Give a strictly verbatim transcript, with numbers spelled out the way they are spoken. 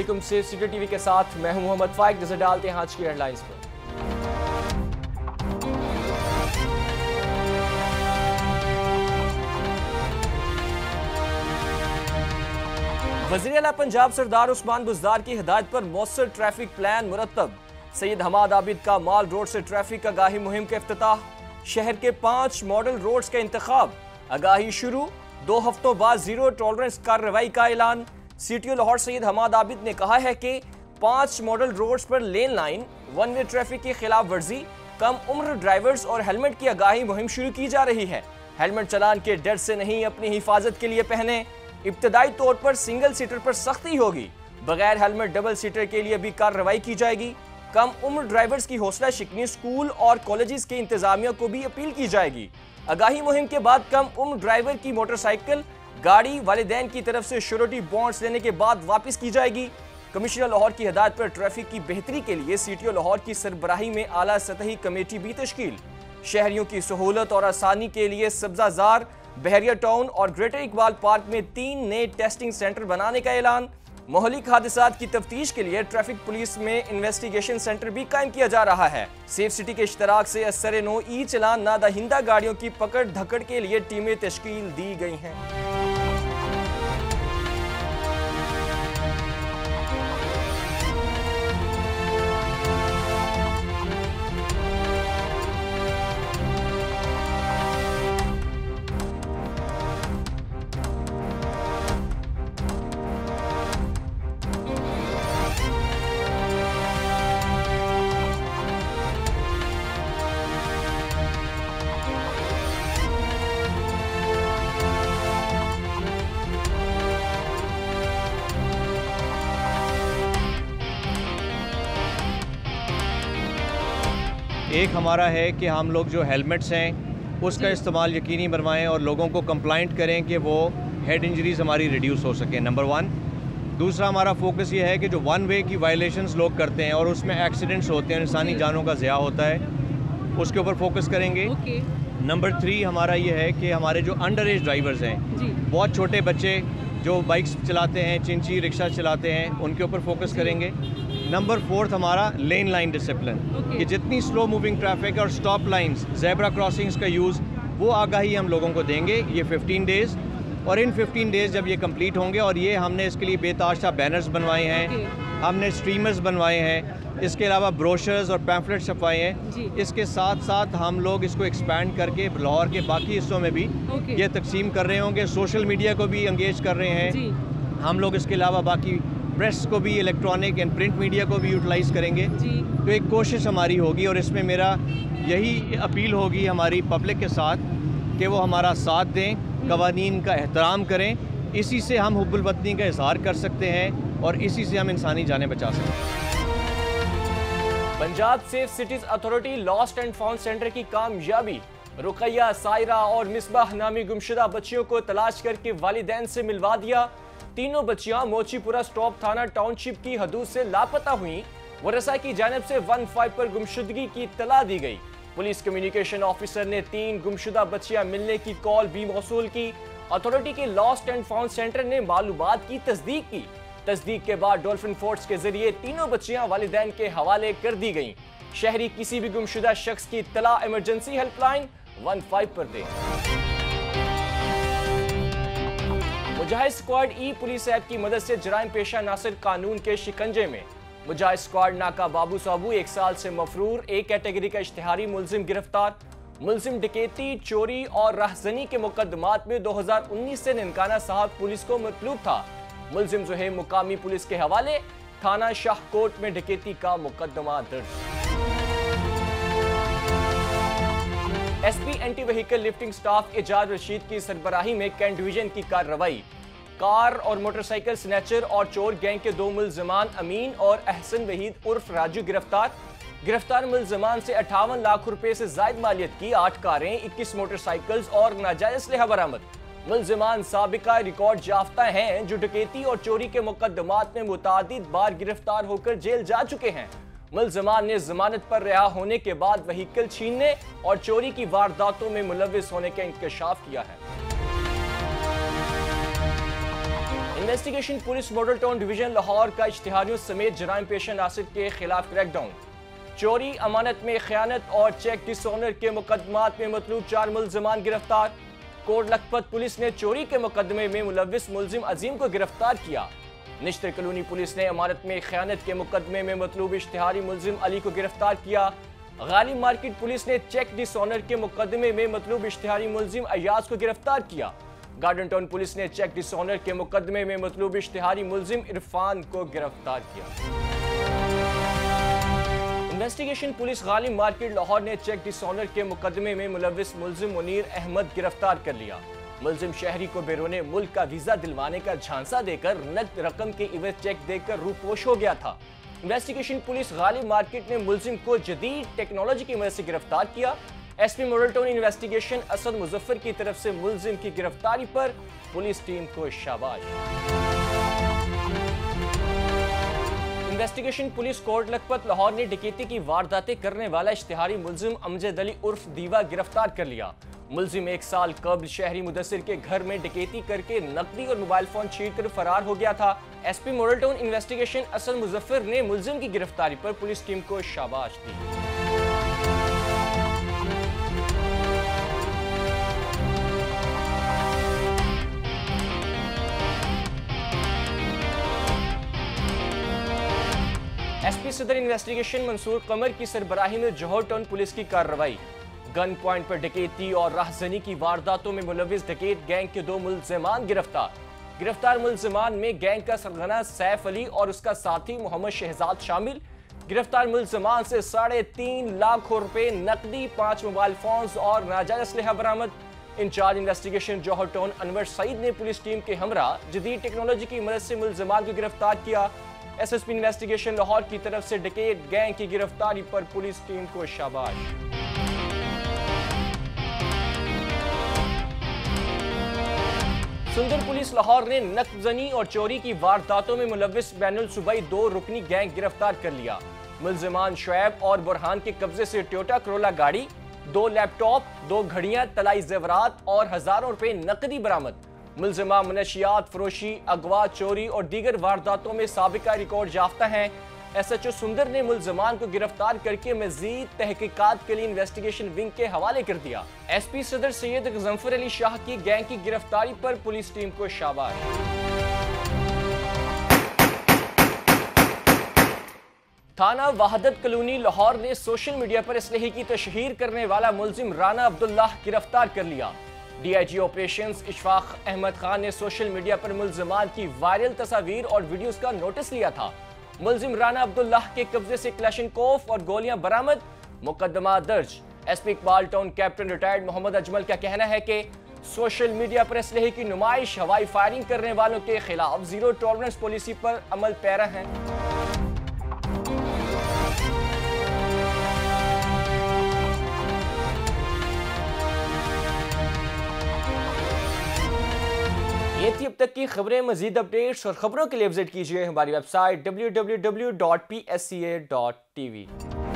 वालेकुम, safe city TV के साथ मैं हूं मोहम्मद फाइक। नजर डालते हैं आज की हेडलाइंस पर। वज़ीर आला पंजाब सरदार उस्मान बुज़दार की हिदायत पर मौसर ट्रैफिक प्लान मुरतब। सैयद हमाद आबिद का माल रोड से ट्रैफिक आगाही मुहिम का इफ्तिताह। शहर के पांच मॉडल रोड्स का इंतखाब। आगाही शुरू। दो हफ्तों बाद जीरो टॉलरेंस कार्रवाई का ऐलान। सीटीओ लाहौर सैयद हमाद आबिद ने कहा है कि पांच मॉडल रोड्स पर lane line one way traffic की खिलाफ वर्जी, कम उम्र ड्राइवर्स और हेलमेट की आगाही मुहिम शुरू की जा रही है। हेलमेट चलान के डर से नहीं, अपनी हिफाजत के लिए पहने। इब्तदाई तौर पर सिंगल सीटर पर सख्ती होगी। बगैर हेलमेट डबल सीटर के लिए भी कार्रवाई की जाएगी। कम उम्र ड्राइवर्स की हौसला शिकनी स्कूल और कॉलेजेस के इंतजामिया को भी अपील की जाएगी। आगाही मुहिम के बाद कम उम्र ड्राइवर की मोटरसाइकिल गाड़ी वालिदैन की तरफ से श्योरिटी बॉन्ड्स लेने के बाद वापस की जाएगी। कमिश्नर लाहौर की हिदायत पर ट्रैफिक की बेहतरी के लिए सीटीओ लाहौर की सरबराही में आला सतही कमेटी भी तश्कील। शहरियों की सहूलत और आसानी के लिए सब्जाजार, बहरिया टाउन और ग्रेटर इकबाल पार्क में तीन नए टेस्टिंग सेंटर बनाने का ऐलान। मोहलिक हादसात की तफ्तीश के लिए ट्रैफिक पुलिस में इन्वेस्टिगेशन सेंटर भी कायम किया जा रहा है। सेफ सिटी के इश्तराक से असर नो ई चलान नादहिंदा गाड़ियों की पकड़ धकड़ के लिए टीमें तश्कील दी गई हैं। एक हमारा है कि हम लोग जो हेलमेट्स हैं उसका इस्तेमाल यकीनी बनवाएं और लोगों को कंप्लाइंट करें कि वो हेड इंजरीज हमारी रिड्यूस हो सकें, नंबर वन। दूसरा हमारा फोकस ये है कि जो वन वे की वायलेशंस लोग करते हैं और उसमें एक्सीडेंट्स होते हैं, इंसानी जानों का ज़िया होता है, उसके ऊपर फोकस करेंगे। okay. नंबर थ्री हमारा ये है कि हमारे जो अंडर एज ड्राइवर्स हैं, बहुत छोटे बच्चे जो बाइक्स चलाते हैं, चिंची रिक्शा चलाते हैं, उनके ऊपर फोकस करेंगे। नंबर फोर्थ हमारा लेन लाइन डिसिप्लिन, कि जितनी स्लो मूविंग ट्रैफिक और स्टॉप लाइंस, ज़ेब्रा क्रॉसिंग्स का यूज़, वो आगाही हम लोगों को देंगे ये फिफ्टीन डेज़। और इन फिफ्टीन डेज़ जब ये कंप्लीट होंगे, और ये हमने इसके लिए बेताशा बैनर्स बनवाए हैं, हमने स्ट्रीमर्स बनवाए हैं, इसके अलावा ब्रोशर्स और पैम्फलेट छपवाए हैं। इसके साथ साथ हम लोग इसको एक्सपैंड करके लाहौर के बाकी हिस्सों में भी ये तकसीम कर रहे होंगे। सोशल मीडिया को भी इंगेज कर रहे हैं हम लोग। इसके अलावा बाकी प्रेस को भी, इलेक्ट्रॉनिक एंड प्रिंट मीडिया को भी यूटिलाइज़ करेंगे। तो एक कोशिश हमारी होगी और इसमें मेरा यही अपील होगी हमारी पब्लिक के साथ कि वो हमारा साथ दें, कवानीन का एहतराम करें। इसी से हम हुब्बुल वतनी का इजहार कर सकते हैं और इसी से हम इंसानी जानें बचा सकते हैं। Punjab safe cities authority lost and found centre की कामयाबी। रुकैया, सायरा और मिसबाह नामी गुमशुदा बच्चियों को तलाश करके वालिदैन से मिलवा दिया। तीनों बच्चियां मोचीपुरा स्टॉप थाना टाउनशिप की हदूद से लापता हुई। वरसा की जानिब से वन फाइव पर गुमशुदगी की इत्तला दी गई। पुलिस कम्युनिकेशन ऑफिसर ने तीन गुमशुदा बच्चियां मिलने की कॉल भी मौसूल की। अथॉरिटी के लॉस्ट एंड फाउंड सेंटर ने मालूमात की तस्दीक की। तस्दीक के बाद डॉल्फिन फोर्स के जरिए तीनों बच्चियां वालिदैन के हवाले कर दी गईं। शहरी किसी भी गुमशुदा शख्स की इत्तला इमरजेंसी हेल्पलाइन वन फाइव पर दें। Mujahid squad e police app की मदद से जराइम पेशा नासिर कानून के शिकंजे में। मुजाहिद स्क्वाड नाका बाबू साबू एक साल से मफरूर ए कैटेगरी का इश्तिहारी मुलजिम गिरफ्तार। मुलजिम डकैती, चोरी और राहजनी के मुकदमात में दो हजार उन्नीस से ननकाना साहब पुलिस को मतलूब था। मुलजिम जुहेब मुकामी पुलिस के हवाले। थाना शाहकोट में डकैती का मुकदमा दर्ज। SP anti vehicle lifting staff Ejaz Rashid की सरबराही में कैंट डिवीजन की कार्रवाई। कार और मोटरसाइकिल स्नैचर और चोर गैंग के दो मुलजमान अमीन और अहसन वहीद उर्फ राजू गिरफ्तार। गिरफ्तार मुलजमान से अट्ठावन लाख रुपए से जायद मालियत की आठ कारें, इक्कीस मोटरसाइकिल्स और नाजायज असलहा बरामद। मुलजमान साबिका रिकॉर्ड याफ्ता हैं जो डकैती और चोरी के मुकदमात में मुतादिद बार गिरफ्तार होकर जेल जा चुके हैं। मुलजमान ने जमानत पर रिहा होने के बाद व्हीकल छीनने और चोरी की वारदातों में मुलविस होने का इंकशाफ किया है। Investigation police model town division Lahore का इश्तिहारियों समेत जराइम पेशा नासिर के खिलाफ क्रैकडाउन। चोरी, अमानत में खयानत और चेक डिसऑनर के मुकदमात में मतलूब चार मुलजमान गिरफ्तार। कोट लखपत पुलिस ने चोरी के मुकदमे में मुलविस मुलजिम अजीम को गिरफ्तार किया। निश्तर कॉलोनी पुलिस ने अमानत में खयानत के मुकदमे में मतलूब इश्तिहारी मुलजिम अली को गिरफ्तार किया। गालिब मार्केट पुलिस ने चेक डिसऑनर के मुकदमे में मतलूब इश्तिहारी मुलजिम अयाज को गिरफ्तार किया। गार्डन टाउन पुलिस ने चेक डिसऑनर के मुकदमे में मतलूब इश्तिहारी मुलजिम इरफान को गिरफ्तार किया। Investigation police Ghalib market Lahore ने चेक डिसऑनर के मुकदमे में मुलविस मुलजिम मुनीर अहमद गिरफ्तार कर लिया। मुलजिम शहरी को बैरूने मुल्क का वीजा दिलवाने का झांसा देकर नकद रकम के इवज चेक देकर रूपोश हो गया था। इन्वेस्टिगेशन पुलिस गालिब मार्केट ने मुलजिम को जदीद टेक्नोलॉजी की मदद से गिरफ्तार किया। SP model town investigation Asad Muzaffar की तरफ से मुलजिम की गिरफ्तारी पर पुलिस टीम को शाबाश। इन्वेस्टिगेशन पुलिस कोट लखपत लाहौर ने डकैती की वारदातें करने वाला इश्तिहारी मुलजिम अमजद अली उर्फ दीवा गिरफ्तार कर लिया। मुलजिम एक साल कबल शहरी मुदस्सिर के घर में डकैती करके नकदी और मोबाइल फोन छीन कर फरार हो गया था। SP model town investigation Asad Muzaffar ने मुलजिम की गिरफ्तारी पर पुलिस टीम को शाबाश दी। एसपी सदर इन्वेस्टिगेशन मंसूर कमर की सरबराही में जौहर टाउन पुलिस की कार्रवाई। गन पॉइंट पर डकैती और राहजनी की वारदातों में मुलविस डकैत गैंग के दो मुलजमान गिरफ्तार। गिरफ्तार मुलजमान में गैंग का सरगना सैफ अली और उसका साथी मोहम्मद शहजाद शामिल। गिरफ्तार मुलजमान से साढ़े तीन लाख रुपए नकदी, पांच मोबाइल फोन्स और नाजायज असलहा बरामद। Incharge investigation Johar town Anwar Saeed ने पुलिस टीम के हमरा जदीद टेक्नोलॉजी की मदद से मुलजमान को गिरफ्तार किया। एसएसपी इन्वेस्टिगेशन लाहौर की तरफ से डकैत गैंग की गिरफ्तारी पर पुलिस टीम को शाबाश। सुंदर पुलिस लाहौर ने नकजनी और चोरी की वारदातों में मुलविस बैनुल सूबाई दो रुकनी गैंग गिरफ्तार कर लिया। मुलजमान शुएब और बुरहान के कब्जे से टोयोटा करोला गाड़ी, दो लैपटॉप, दो घड़ियां, तलाई जेवरात और हजारों रुपए नकदी बरामद। मुलजिमा मनशियात फरोशी, अगवा, चोरी और दीगर वारदातों में साबिका रिकॉर्ड याफ्ता हैं। एसएचओ सुंदर ने मुलजमान को गिरफ्तार करके मजीद तहकीकात के लिए इन्वेस्टिगेशन विंग के हवाले कर दिया। एसपी सदर सैयद गजनफर अली शाह की गैंग की गिरफ्तारी पर पुलिस टीम को शाबाश। थाना वहादत कॉलोनी लाहौर ने सोशल मीडिया पर असलहे की तशहीर करने वाला मुलजिम राना अब्दुल्लाह गिरफ्तार कर लिया। डीआईजी ऑपरेशंस इशफाक अहमद खान ने सोशल मीडिया पर मुलजमान की वायरल तस्वीर और वीडियोस का नोटिस लिया था। मुलजिम राना अब्दुल्लाह के कब्जे से क्लैशनकोफ और गोलियां बरामद, मुकदमा दर्ज। SP Iqbal town captain retired Mohammad Ajmal का कहना है कि सोशल मीडिया पर असलहे की नुमाइश, हवाई फायरिंग करने वालों के खिलाफ जीरो टॉलरेंस पॉलिसी पर अमल पैरा है। ये थी अब तक की खबरें। मजीद अपडेट्स और खबरों के लिए विजिट कीजिए हमारी website W W W dot P S C A dot T we.